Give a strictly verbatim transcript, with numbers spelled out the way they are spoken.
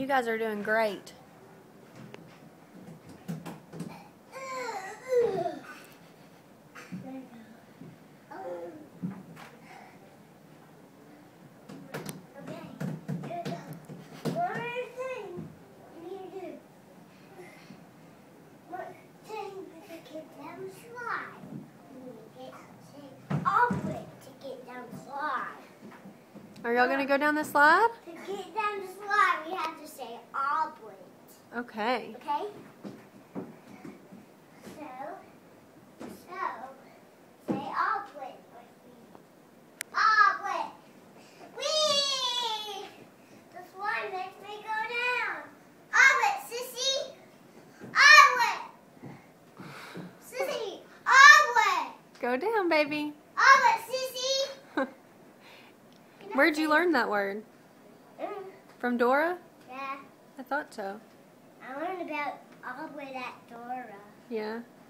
You guys are doing great. Are y'all gonna go down the slide? To get down the slide, we have to say oblet. Okay. Okay? So, so, say oblet with me. Oblet! Whee! The slide makes me go down. Oblet, sissy! Oblet! Sissy! Oblet! Go down, baby. Oblet, sissy! Where'd you learn that word? Mm. From Dora? Yeah. I thought so. I learned about oblet at Dora. Yeah.